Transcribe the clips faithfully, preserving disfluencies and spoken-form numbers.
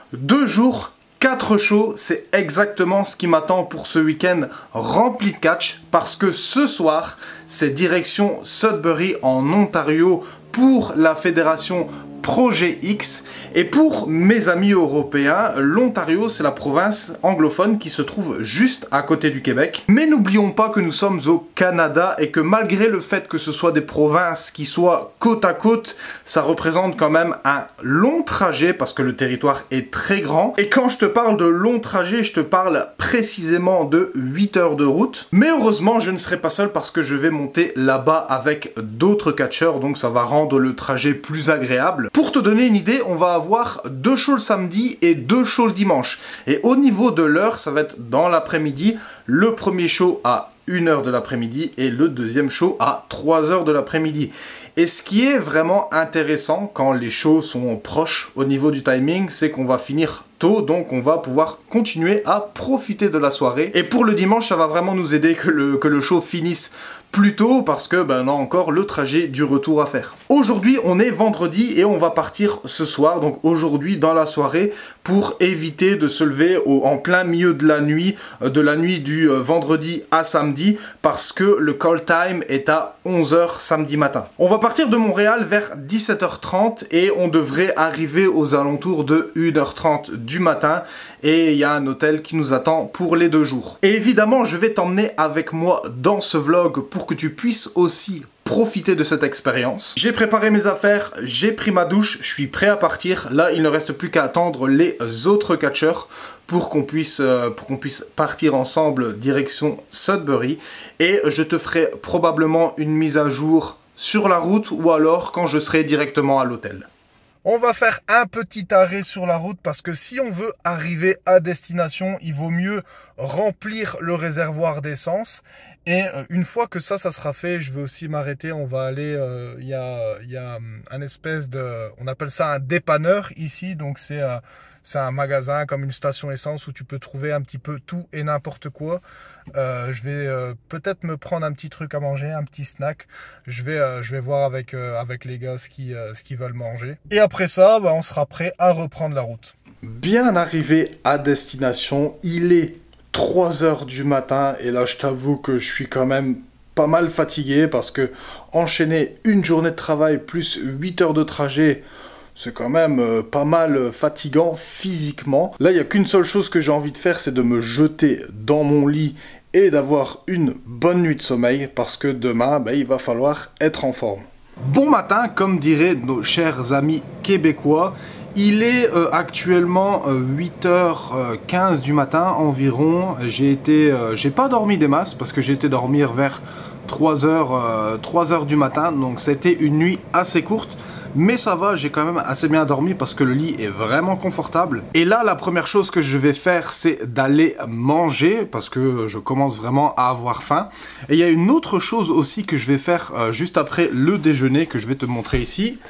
Deux jours, quatre shows, c'est exactement ce qui m'attend pour ce week-end rempli de catch, parce que ce soir, c'est direction Sudbury en Ontario pour la fédération Projet X. Et pour mes amis européens, l'Ontario, c'est la province anglophone qui se trouve juste à côté du Québec. Mais n'oublions pas que nous sommes au Canada et que malgré le fait que ce soit des provinces qui soient côte à côte, ça représente quand même un long trajet parce que le territoire est très grand. Et quand je te parle de long trajet, je te parle précisément de huit heures de route. Mais heureusement, je ne serai pas seul parce que je vais monter là-bas avec d'autres catcheurs, donc ça va rendre le trajet plus agréable. Pour te donner une idée, on va avoir deux shows le samedi et deux shows le dimanche. Et au niveau de l'heure, ça va être dans l'après-midi. Le premier show à une heure de l'après-midi et le deuxième show à trois heures de l'après-midi. Et ce qui est vraiment intéressant quand les shows sont proches au niveau du timing, c'est qu'on va finir tôt, donc on va pouvoir continuer à profiter de la soirée. Et pour le dimanche, ça va vraiment nous aider que le, que le show finisse plus tôt parce que ben, on a encore le trajet du retour à faire. Aujourd'hui, on est vendredi et on va partir ce soir, donc aujourd'hui dans la soirée, pour éviter de se lever au, en plein milieu de la nuit, euh, de la nuit du euh, vendredi à samedi, parce que le call time est à onze heures samedi matin. On va partir de Montréal vers dix-sept heures trente et on devrait arriver aux alentours de une heure trente du matin et il y a un hôtel qui nous attend pour les deux jours. Et évidemment, je vais t'emmener avec moi dans ce vlog pour que tu puisses aussi profiter de cette expérience. J'ai préparé mes affaires, j'ai pris ma douche, je suis prêt à partir. Là, il ne reste plus qu'à attendre les autres catcheurs pour qu'on puisse, euh, pour qu'on puisse partir ensemble direction Sudbury. Et je te ferai probablement une mise à jour sur la route ou alors quand je serai directement à l'hôtel. On va faire un petit arrêt sur la route parce que si on veut arriver à destination, il vaut mieux remplir le réservoir d'essence. Et une fois que ça, ça sera fait, je vais aussi m'arrêter. On va aller, euh, il y a, il y a un espèce de, on appelle ça un dépanneur ici. Donc c'est euh, c'est un magasin comme une station essence où tu peux trouver un petit peu tout et n'importe quoi. Euh, je vais euh, peut-être me prendre un petit truc à manger, un petit snack. Je vais, euh, je vais voir avec, euh, avec les gars ce qu'ils euh, ce qu'ils veulent manger. Et après ça, bah, on sera prêt à reprendre la route. Bien arrivé à destination, il est trois heures du matin et là je t'avoue que je suis quand même pas mal fatigué parce que enchaîner une journée de travail plus huit heures de trajet, c'est quand même euh, pas mal fatigant physiquement. Là, il n'y a qu'une seule chose que j'ai envie de faire, c'est de me jeter dans mon lit et d'avoir une bonne nuit de sommeil parce que demain, ben, il va falloir être en forme. Bon matin, comme diraient nos chers amis québécois. Il est euh, actuellement euh, huit heures quinze du matin environ. J'ai été, euh, j'ai pas dormi des masses parce que j'ai été dormir vers trois heures du matin. Donc c'était une nuit assez courte. Mais ça va, j'ai quand même assez bien dormi parce que le lit est vraiment confortable. Et là, la première chose que je vais faire, c'est d'aller manger parce que je commence vraiment à avoir faim. Et il y a une autre chose aussi que je vais faire euh, juste après le déjeuner que je vais te montrer ici.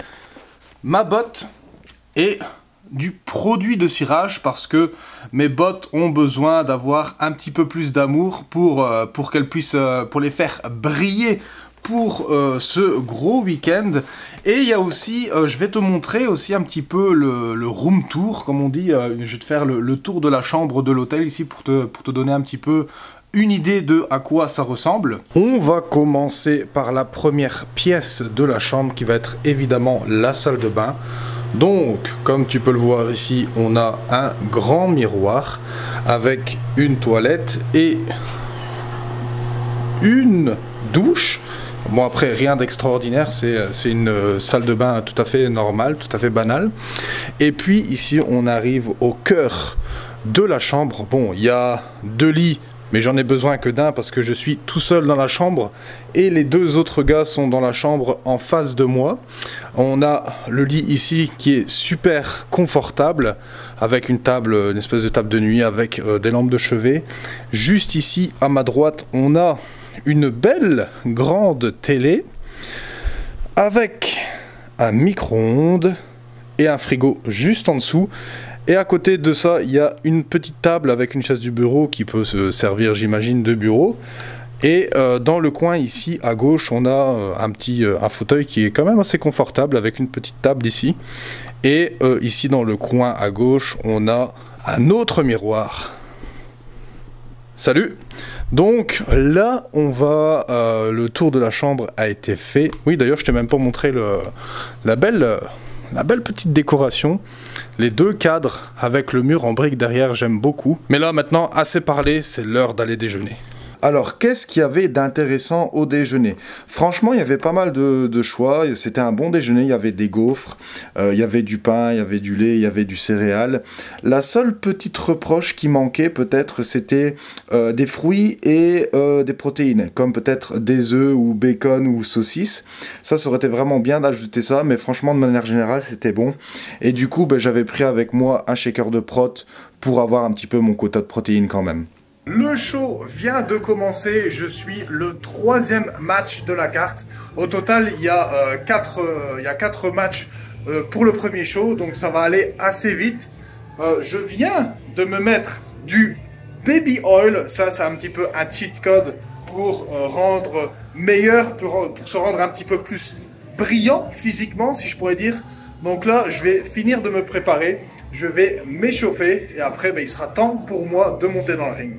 Ma botte et du produit de cirage parce que mes bottes ont besoin d'avoir un petit peu plus d'amour pour, euh, pour qu'elles puissent, euh, pour les faire briller pour euh, ce gros week-end. Et il y a aussi, euh, je vais te montrer aussi un petit peu le, le room tour, comme on dit. Euh, je vais te faire le, le tour de la chambre de l'hôtel ici pour te, pour te donner un petit peu une idée de à quoi ça ressemble. On va commencer par la première pièce de la chambre qui va être évidemment la salle de bain. Donc, comme tu peux le voir ici, on a un grand miroir avec une toilette et une douche. Bon, après, rien d'extraordinaire, c'est une salle de bain tout à fait normale, tout à fait banale. Et puis ici, on arrive au cœur de la chambre. Bon, il y a deux lits, mais j'en ai besoin que d'un parce que je suis tout seul dans la chambre et les deux autres gars sont dans la chambre en face de moi. On a le lit ici qui est super confortable avec une table, une espèce de table de nuit avec euh, des lampes de chevet. Juste ici à ma droite, on a une belle grande télé avec un micro-ondes et un frigo juste en dessous. Et à côté de ça, il y a une petite table avec une chaise du bureau qui peut se servir, j'imagine, de bureau. Et euh, dans le coin ici, à gauche, on a euh, un petit euh, un fauteuil qui est quand même assez confortable avec une petite table ici. Et euh, ici dans le coin à gauche, on a un autre miroir. Salut! Donc là, on va... Euh, le tour de la chambre a été fait. Oui, d'ailleurs, je t'ai même pas montré le, la belle... Euh, La belle petite décoration, les deux cadres avec le mur en briques derrière, j'aime beaucoup. Mais là maintenant, assez parlé, c'est l'heure d'aller déjeuner. Alors, qu'est-ce qu'il y avait d'intéressant au déjeuner? Franchement, il y avait pas mal de, de choix. C'était un bon déjeuner. Il y avait des gaufres, euh, il y avait du pain, il y avait du lait, il y avait du céréal. La seule petite reproche qui manquait, peut-être, c'était euh, des fruits et euh, des protéines, comme peut-être des œufs ou bacon ou saucisses. Ça, ça aurait été vraiment bien d'ajouter ça, mais franchement, de manière générale, c'était bon. Et du coup, ben, j'avais pris avec moi un shaker de prot pour avoir un petit peu mon quota de protéines quand même. Le show vient de commencer, je suis le troisième match de la carte. Au total, il y a, euh, quatre, euh, il y a quatre matchs euh, pour le premier show, donc ça va aller assez vite. Euh, je viens de me mettre du baby oil, ça c'est un petit peu un cheat code pour euh, rendre meilleur, pour, pour se rendre un petit peu plus brillant physiquement, si je pourrais dire. Donc là, je vais finir de me préparer, je vais m'échauffer et après, ben, il sera temps pour moi de monter dans le ring.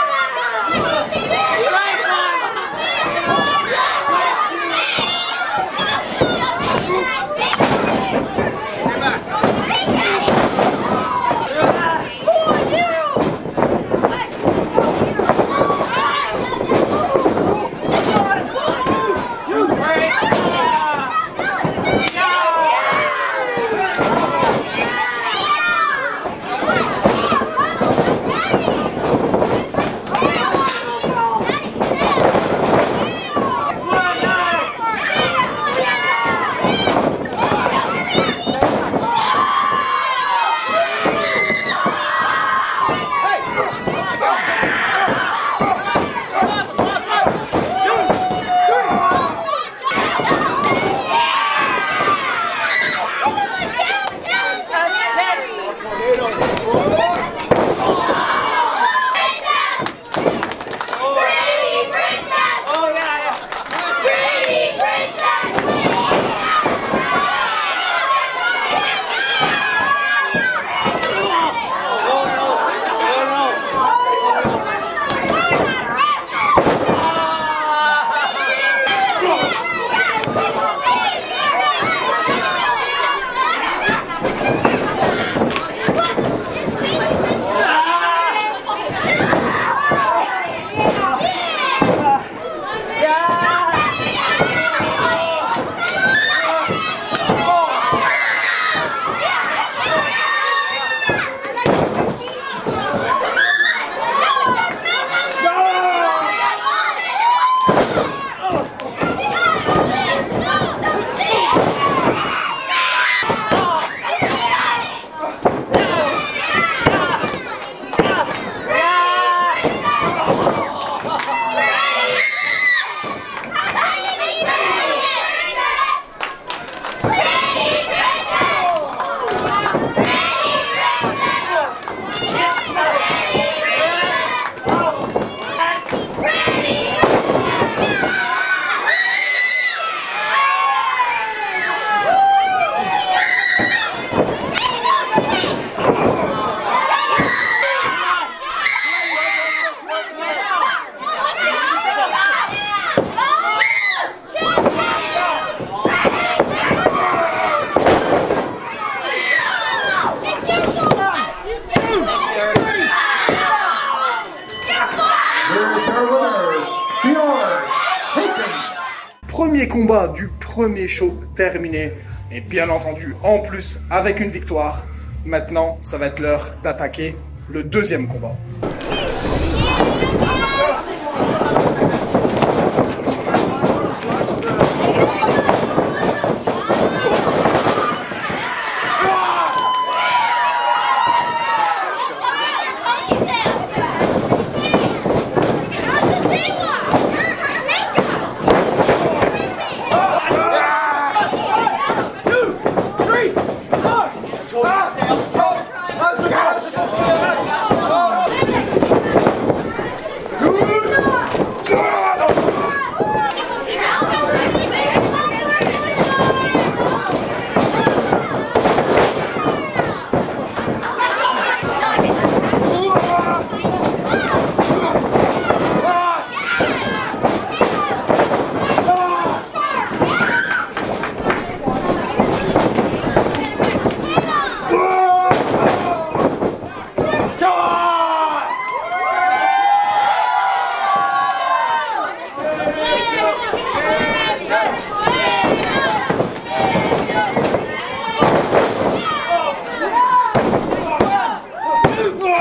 Premier combat du premier show terminé. Et bien entendu, en plus, avec une victoire. Maintenant, ça va être l'heure d'attaquer le deuxième combat.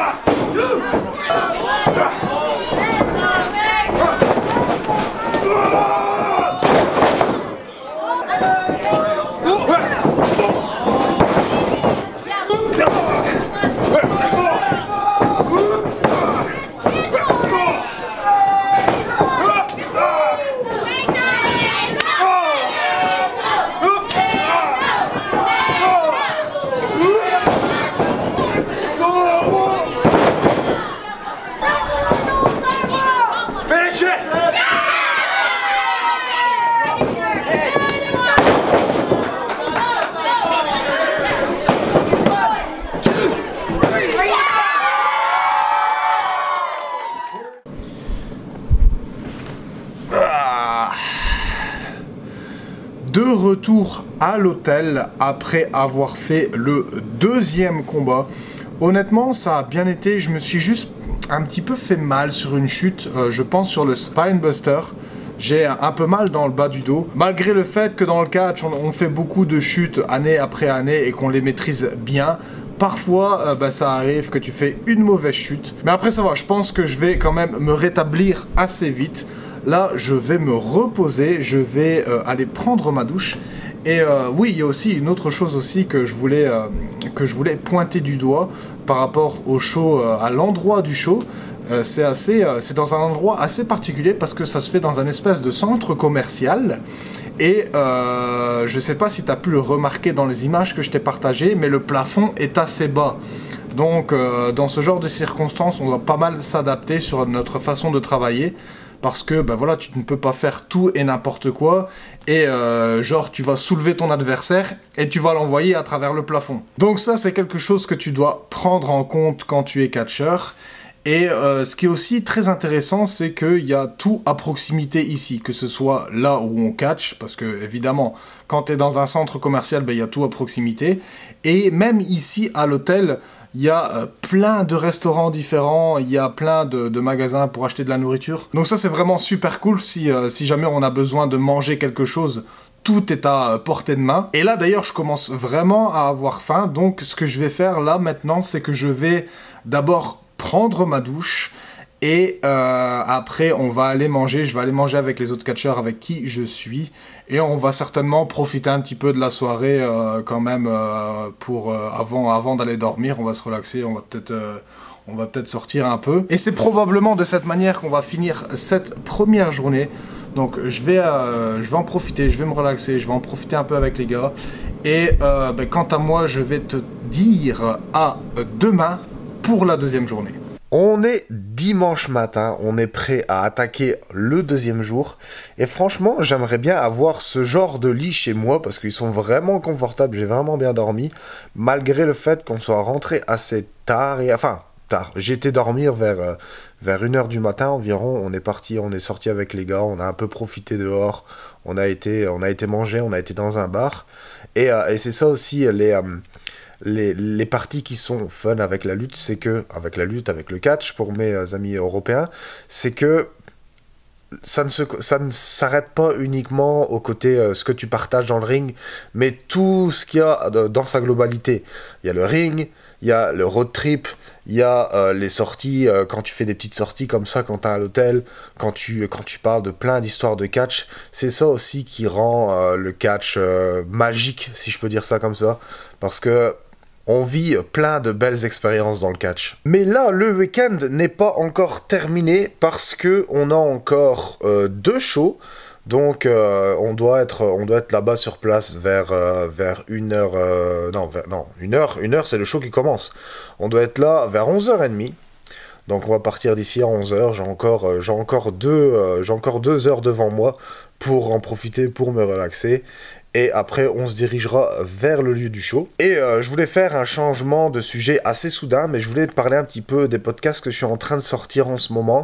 De retour à l'hôtel après avoir fait le deuxième combat. Honnêtement, ça a bien été. Je me suis juste un petit peu fait mal sur une chute. Euh, je pense sur le Spinebuster. J'ai un peu mal dans le bas du dos. Malgré le fait que dans le catch, on, on fait beaucoup de chutes année après année et qu'on les maîtrise bien. Parfois, euh, bah, ça arrive que tu fais une mauvaise chute. Mais après, ça va. Je pense que je vais quand même me rétablir assez vite. Là, je vais me reposer, je vais euh, aller prendre ma douche. Et euh, oui, il y a aussi une autre chose aussi que je voulais, euh, que je voulais pointer du doigt par rapport au show, euh, à l'endroit du show. Euh, c'est assez, euh, c'est dans un endroit assez particulier parce que ça se fait dans un espèce de centre commercial. Et euh, je sais pas si tu as pu le remarquer dans les images que je t'ai partagées, mais le plafond est assez bas. Donc, euh, dans ce genre de circonstances, on va pas mal s'adapter sur notre façon de travailler. Parce que ben voilà, tu ne peux pas faire tout et n'importe quoi. Et euh, genre, tu vas soulever ton adversaire et tu vas l'envoyer à travers le plafond. Donc ça, c'est quelque chose que tu dois prendre en compte quand tu es catcheur. Et euh, ce qui est aussi très intéressant, c'est qu'il y a tout à proximité ici. Que ce soit là où on catch, parce que évidemment, quand tu es dans un centre commercial, ben, il y a tout à proximité. Et même ici à l'hôtel, il y a euh, plein de restaurants différents, il y a plein de, de magasins pour acheter de la nourriture. Donc ça, c'est vraiment super cool si, euh, si jamais on a besoin de manger quelque chose. Tout est à portée de main. Et là, d'ailleurs, je commence vraiment à avoir faim. Donc, ce que je vais faire là, maintenant, c'est que je vais d'abord prendre ma douche. Et euh, après, on va aller manger. Je vais aller manger avec les autres catcheurs avec qui je suis. Et on va certainement profiter un petit peu de la soirée euh, quand même euh, pour euh, avant, avant d'aller dormir. On va se relaxer. On va peut-être... Euh, On va peut-être sortir un peu. Et c'est probablement de cette manière qu'on va finir cette première journée. Donc je vais, euh, je vais en profiter, je vais me relaxer, je vais en profiter un peu avec les gars. Et euh, ben, quant à moi, je vais te dire à demain pour la deuxième journée. On est dimanche matin, on est prêt à attaquer le deuxième jour. Et franchement, j'aimerais bien avoir ce genre de lit chez moi parce qu'ils sont vraiment confortables, j'ai vraiment bien dormi. Malgré le fait qu'on soit rentré assez tard et enfin... tard. J'ai été dormir vers, euh, vers une heure du matin environ. On est parti, on est sorti avec les gars, on a un peu profité dehors, on a été, on a été manger, on a été dans un bar. Et, euh, et c'est ça aussi, les, euh, les, les parties qui sont fun avec la lutte, c'est que, avec la lutte, avec le catch, pour mes euh, amis européens, c'est que ça ne se, ça ne s'arrête pas uniquement au côté euh, ce que tu partages dans le ring, mais tout ce qu'il y a dans sa globalité. Il y a le ring, il y a le road trip, il y a euh, les sorties, euh, quand tu fais des petites sorties comme ça, quand tu es à l'hôtel, quand tu, quand tu parles de plein d'histoires de catch, c'est ça aussi qui rend euh, le catch euh, magique, si je peux dire ça comme ça, parce que on vit plein de belles expériences dans le catch. Mais là, le week-end n'est pas encore terminé, parce que on a encore euh, deux shows. Donc euh, on doit être on doit être là-bas sur place vers euh, vers une heure euh, non vers, non une heure une heure c'est le show qui commence. On doit être là vers onze heures trente. Donc on va partir d'ici à onze heures. J'ai encore euh, j'ai encore deux euh, j'ai encore deux heures devant moi pour en profiter, pour me relaxer. Et après, on se dirigera vers le lieu du show. Et euh, je voulais faire un changement de sujet assez soudain, mais je voulais te parler un petit peu des podcasts que je suis en train de sortir en ce moment.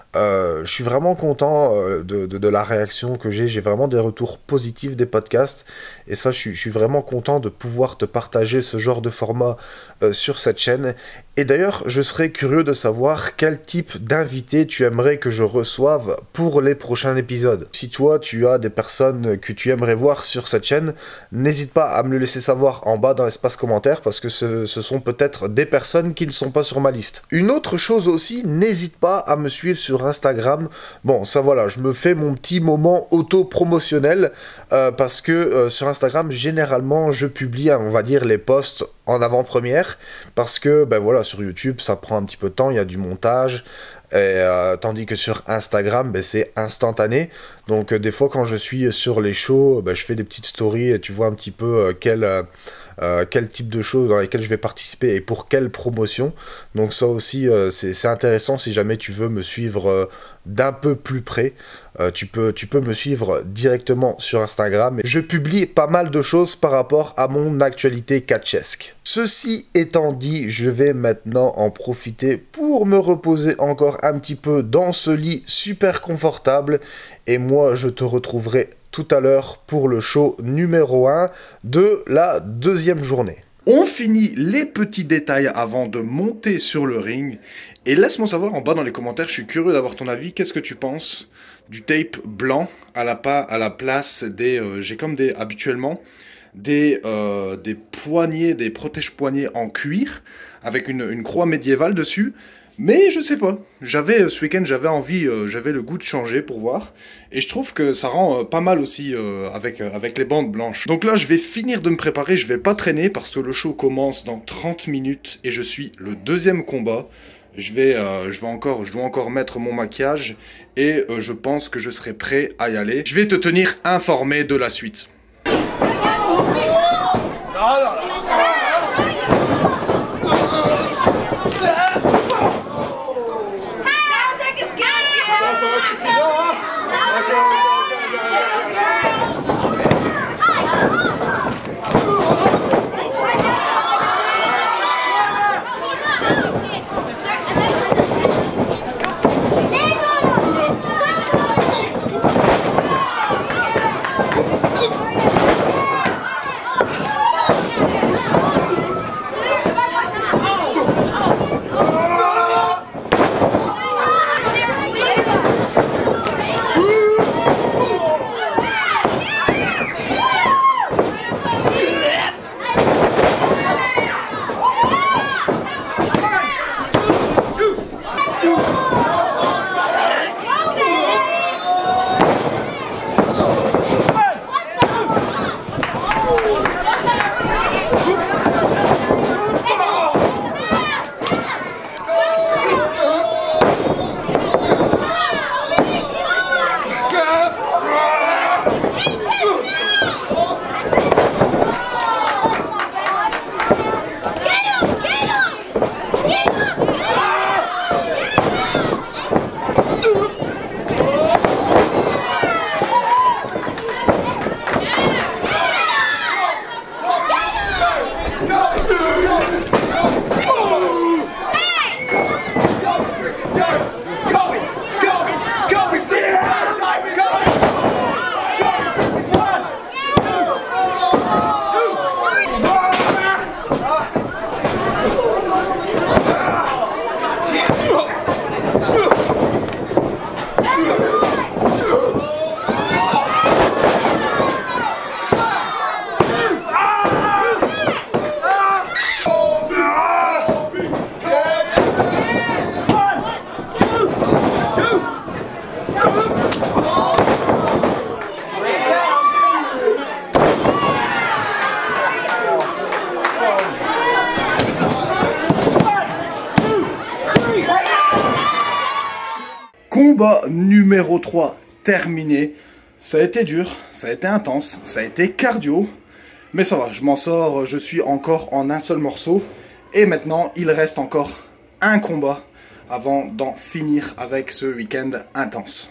Euh, je suis vraiment content euh, de, de, de la réaction que j'ai. J'ai vraiment des retours positifs des podcasts. Et ça, je suis, je suis vraiment content de pouvoir te partager ce genre de format euh, sur cette chaîne. Et d'ailleurs, je serais curieux de savoir quel type d'invité tu aimerais que je reçoive pour les prochains épisodes. Si toi, tu as des personnes que tu aimerais voir sur cette chaîne, n'hésite pas à me le laisser savoir en bas dans l'espace commentaire parce que ce, ce sont peut-être des personnes qui ne sont pas sur ma liste. Une autre chose aussi, n'hésite pas à me suivre sur Instagram. Bon, ça voilà, je me fais mon petit moment auto-promotionnel euh, parce que euh, sur Instagram, généralement, je publie, on va dire, les posts en avant-première parce que, ben voilà, sur YouTube, ça prend un petit peu de temps, il y a du montage. Et, euh, tandis que sur Instagram, ben, c'est instantané. Donc euh, des fois quand je suis sur les shows, ben, je fais des petites stories et tu vois un petit peu euh, quel, euh, euh, quel type de shows dans lesquelles je vais participer et pour quelle promotion. Donc ça aussi euh, c'est intéressant si jamais tu veux me suivre euh, d'un peu plus près. Euh, tu, peux, tu peux me suivre directement sur Instagram. Je publie pas mal de choses par rapport à mon actualité catchesque. Ceci étant dit, je vais maintenant en profiter pour me reposer encore un petit peu dans ce lit super confortable. Et moi, je te retrouverai tout à l'heure pour le show numéro un de la deuxième journée. On finit les petits détails avant de monter sur le ring. Et laisse-moi savoir en bas dans les commentaires, je suis curieux d'avoir ton avis. Qu'est-ce que tu penses du tape blanc à la, pa à la place des... Euh, j'ai comme des... habituellement... Des, euh, des poignets, des protège-poignets en cuir, avec une, une croix médiévale dessus. Mais je sais pas, j'avais ce week-end, j'avais envie, euh, j'avais le goût de changer pour voir. Et je trouve que ça rend euh, pas mal aussi euh, avec, euh, avec les bandes blanches. Donc là, je vais finir de me préparer, je vais pas traîner parce que le show commence dans trente minutes et je suis le deuxième combat. Je vais, euh, je vais encore, je dois encore mettre mon maquillage et euh, je pense que je serai prêt à y aller. Je vais te tenir informé de la suite. Combat numéro trois terminé. Ça a été dur, ça a été intense, ça a été cardio. Mais ça va, je m'en sors, je suis encore en un seul morceau. Et maintenant, il reste encore un combat avant d'en finir avec ce week-end intense.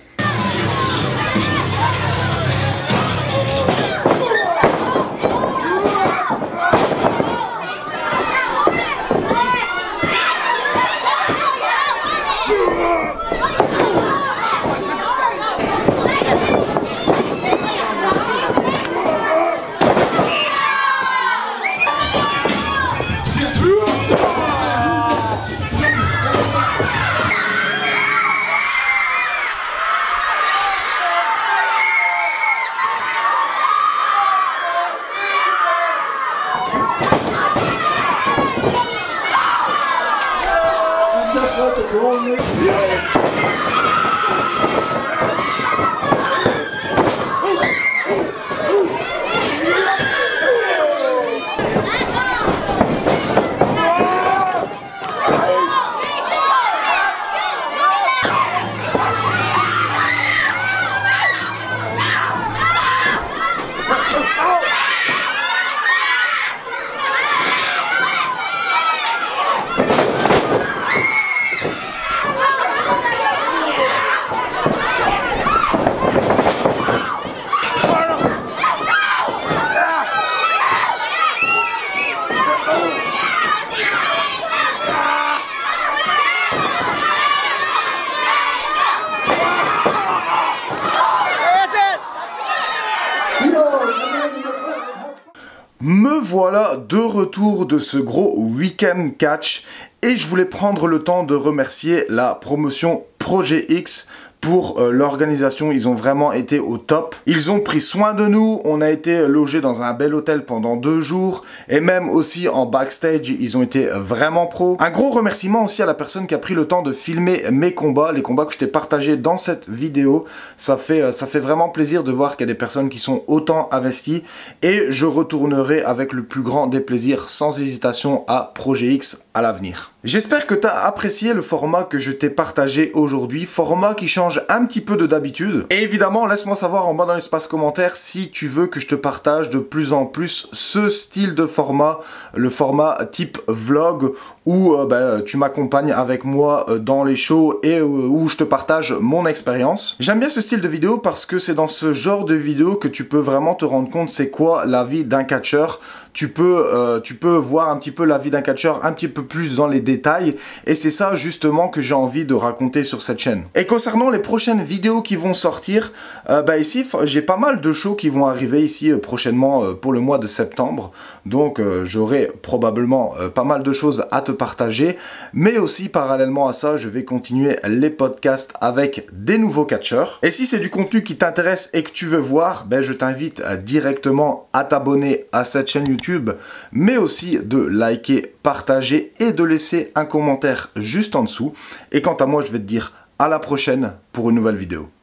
Me voilà de retour de ce gros week-end catch et je voulais prendre le temps de remercier la promotion Projet X pour euh, l'organisation. Ils ont vraiment été au top. Ils ont pris soin de nous. On a été logés dans un bel hôtel pendant deux jours et même aussi en backstage, ils ont été vraiment pros. Un gros remerciement aussi à la personne qui a pris le temps de filmer mes combats, les combats que je t'ai partagés dans cette vidéo. Ça fait, ça fait vraiment plaisir de voir qu'il y a des personnes qui sont autant investies et je retournerai avec le plus grand des plaisirs sans hésitation à Projet X à l'avenir. J'espère que tu as apprécié le format que je t'ai partagé aujourd'hui, format qui change un petit peu de d'habitude. Et évidemment, laisse-moi savoir en bas dans l'espace commentaire si tu veux que je te partage de plus en plus ce style de format, le format type vlog, où euh, bah, tu m'accompagnes avec moi euh, dans les shows et euh, où je te partage mon expérience. J'aime bien ce style de vidéo parce que c'est dans ce genre de vidéo que tu peux vraiment te rendre compte c'est quoi la vie d'un catcheur. Tu peux, euh, tu peux voir un petit peu la vie d'un catcheur un petit peu plus dans les détails et c'est ça justement que j'ai envie de raconter sur cette chaîne. Et concernant les prochaines vidéos qui vont sortir, euh, bah ici j'ai pas mal de shows qui vont arriver ici euh, prochainement euh, pour le mois de septembre, donc euh, j'aurai probablement euh, pas mal de choses à te partager, mais aussi parallèlement à ça je vais continuer les podcasts avec des nouveaux catcheurs. Et si c'est du contenu qui t'intéresse et que tu veux voir, ben, je t'invite euh, directement à t'abonner à cette chaîne YouTube, mais aussi de liker, partager et de laisser un commentaire juste en dessous. Et quant à moi, je vais te dire à la prochaine pour une nouvelle vidéo.